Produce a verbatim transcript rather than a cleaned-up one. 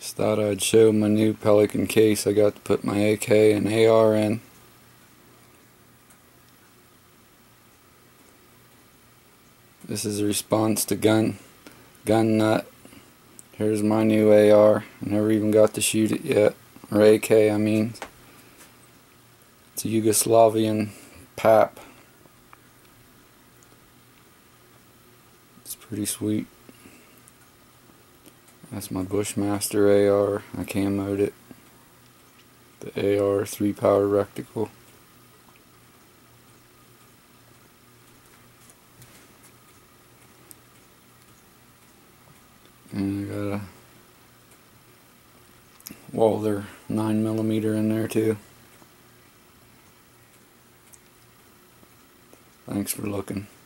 Just thought I'd show my new Pelican case. I got to put my A K and A R in. This is a response to gun GUNNUT. Here's my new A R. I never even got to shoot it yet. Or A K, I mean. It's a Yugoslavian P A P. It's pretty sweet. That's my BushMaster A R. I camoed it. The A R three power reticle. And I got a Walther nine millimeter in there too. Thanks for looking.